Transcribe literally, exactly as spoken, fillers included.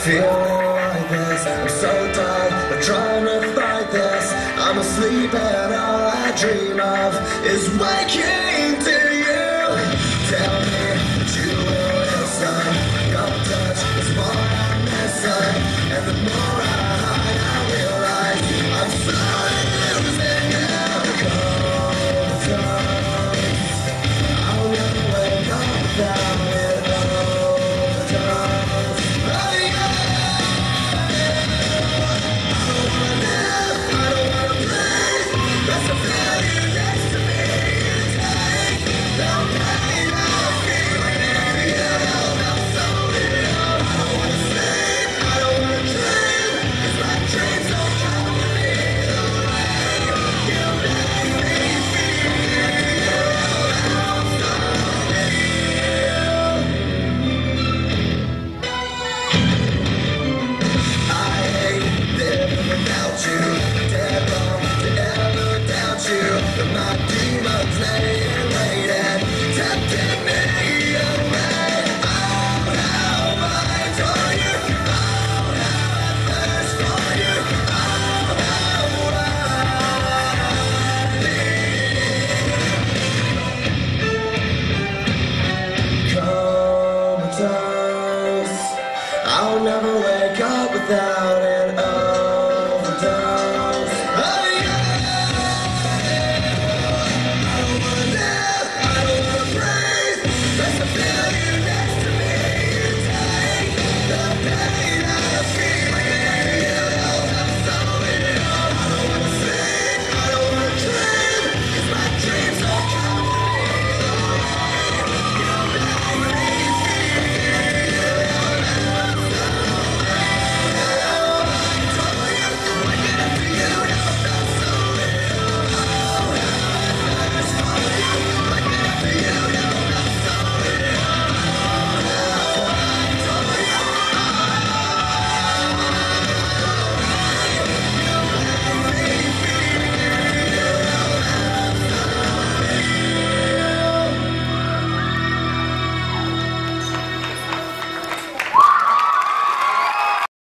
feel like this. I'm so tired of trying to fight this. I'm asleep and all I dream of is waking to you. Tell me that you will listen. Your touch is more I'm missing. And the more I hide, I realize I'm slowly losing you. I'll never wake up without it. My demons laying waiting, tempting me away. Oh, how I adore you. Oh, how I thirst for you. Oh, how I need. Comatose. I'll never wake up without it.